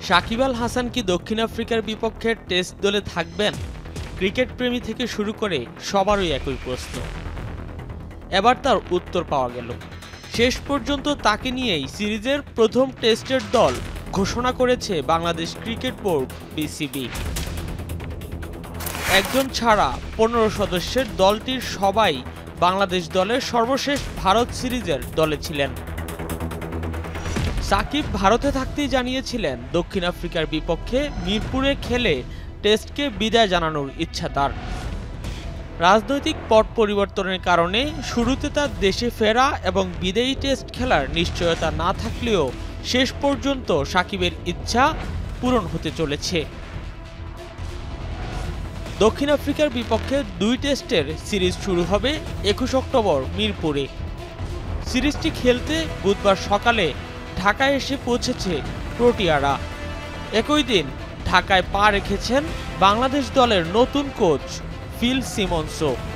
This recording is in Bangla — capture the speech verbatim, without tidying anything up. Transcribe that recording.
শাকিব আল হাসান কি দক্ষিণ আফ্রিকার বিপক্ষে টেস্ট দলে থাকবেন? ক্রিকেট প্রেমী থেকে শুরু করে সবারই একই প্রশ্ন। এবার তার উত্তর পাওয়া গেল। শেষ পর্যন্ত তাকে নিয়েই সিরিজের প্রথম টেস্টের দল ঘোষণা করেছে বাংলাদেশ ক্রিকেট বোর্ড বিসিবি। একজন ছাড়া পনেরো সদস্যের দলটির সবাই বাংলাদেশ দলের সর্বশেষ ভারত সিরিজের দলে ছিলেন। সাকিব ভারতে থাকতেই জানিয়েছিলেন দক্ষিণ আফ্রিকার বিপক্ষে মিরপুরে খেলে টেস্টকে বিদায় জানানোর ইচ্ছা তার। রাজনৈতিক পট পরিবর্তনের কারণে শুরুতে তার দেশে ফেরা এবং বিদেয়ী টেস্ট খেলার নিশ্চয়তা না থাকলেও শেষ পর্যন্ত সাকিবের ইচ্ছা পূরণ হতে চলেছে। দক্ষিণ আফ্রিকার বিপক্ষে দুই টেস্টের সিরিজ শুরু হবে একুশ অক্টোবর মিরপুরে। সিরিজটি খেলতে বুধবার সকালে ঢাকায় এসে পৌঁছেছে প্রোটিয়ারা। একই দিন ঢাকায় পা রেখেছেন বাংলাদেশ দলের নতুন কোচ ফিল সিমন্সও।